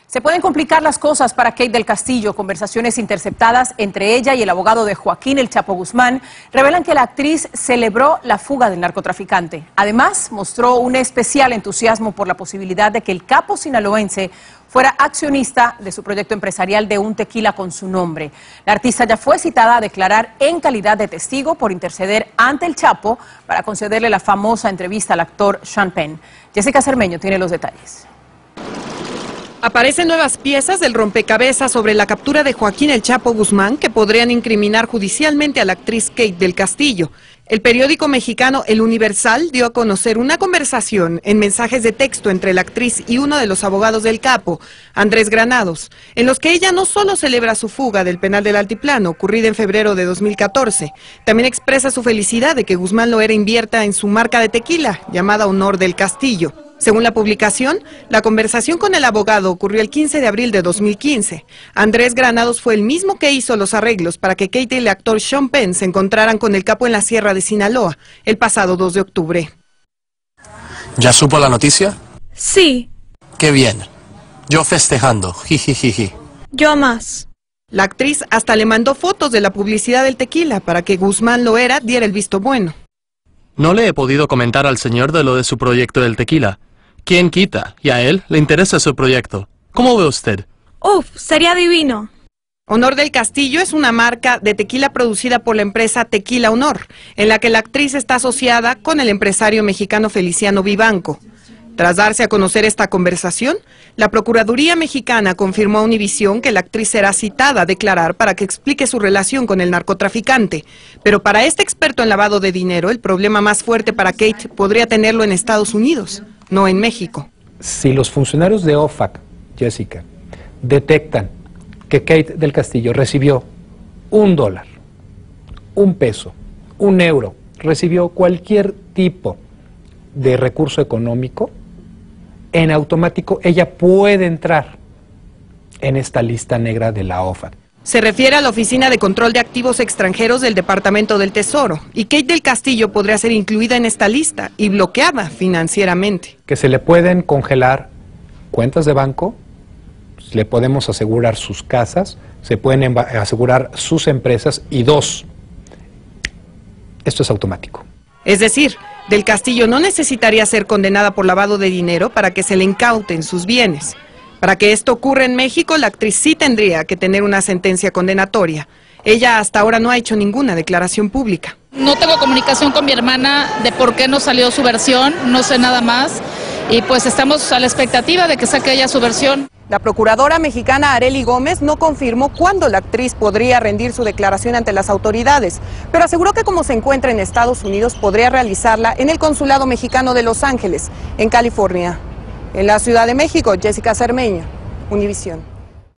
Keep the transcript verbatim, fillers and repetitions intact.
Se pueden complicar las cosas para Kate del Castillo. Conversaciones interceptadas entre ella y el abogado de Joaquín El Chapo Guzmán revelan que la actriz celebró la fuga del narcotraficante. Además, mostró un especial entusiasmo por la posibilidad de que el capo sinaloense fuera accionista de su proyecto empresarial de un tequila con su nombre. La artista ya fue citada a declarar en calidad de testigo por interceder ante el Chapo para concederle la famosa entrevista al actor Sean Penn. Jessica Cermeño tiene los detalles. Aparecen nuevas piezas del rompecabezas sobre la captura de Joaquín El Chapo Guzmán que podrían incriminar judicialmente a la actriz Kate del Castillo. El periódico mexicano El Universal dio a conocer una conversación en mensajes de texto entre la actriz y uno de los abogados del capo, Andrés Granados, en los que ella no solo celebra su fuga del penal del Altiplano, ocurrida en febrero de dos mil catorce, también expresa su felicidad de que Guzmán Loera invierta en su marca de tequila, llamada Honor del Castillo. Según la publicación, la conversación con el abogado ocurrió el quince de abril de dos mil quince. Andrés Granados fue el mismo que hizo los arreglos para que Kate y el actor Sean Penn se encontraran con el capo en la Sierra de Sinaloa el pasado dos de octubre. ¿Ya supo la noticia? Sí. Qué bien. Yo festejando. Jijijiji. Yo más. La actriz hasta le mandó fotos de la publicidad del tequila para que Guzmán Loera diera el visto bueno. No le he podido comentar al señor de lo de su proyecto del tequila. ¿Quién quita? Y a él le interesa su proyecto. ¿Cómo ve usted? Uf, sería divino. Honor del Castillo es una marca de tequila producida por la empresa Tequila Honor, en la que la actriz está asociada con el empresario mexicano Feliciano Vivanco. Tras darse a conocer esta conversación, la Procuraduría Mexicana confirmó a Univisión que la actriz será citada a declarar para que explique su relación con el narcotraficante. Pero para este experto en lavado de dinero, el problema más fuerte para Kate podría tenerlo en Estados Unidos, no en México. Si los funcionarios de O F A C, Jessica, detectan que Kate del Castillo recibió un dólar, un peso, un euro, recibió cualquier tipo de recurso económico, en automático ella puede entrar en esta lista negra de la O F A C. Se refiere a la Oficina de Control de Activos Extranjeros del Departamento del Tesoro, y Kate del Castillo podría ser incluida en esta lista y bloqueada financieramente. Que se le pueden congelar cuentas de banco, le podemos asegurar sus casas, se pueden asegurar sus empresas y dos, esto es automático. Es decir, del Castillo no necesitaría ser condenada por lavado de dinero para que se le incauten sus bienes. Para que esto ocurra en México, la actriz sí tendría que tener una sentencia condenatoria. Ella hasta ahora no ha hecho ninguna declaración pública. No tengo comunicación con mi hermana de por qué no salió su versión, no sé nada más. Y pues estamos a la expectativa de que saque ella su versión. La procuradora mexicana Arely Gómez no confirmó cuándo la actriz podría rendir su declaración ante las autoridades, pero aseguró que como se encuentra en Estados Unidos podría realizarla en el Consulado Mexicano de Los Ángeles, en California. En la Ciudad de México, Jessica Cermeño, Univisión.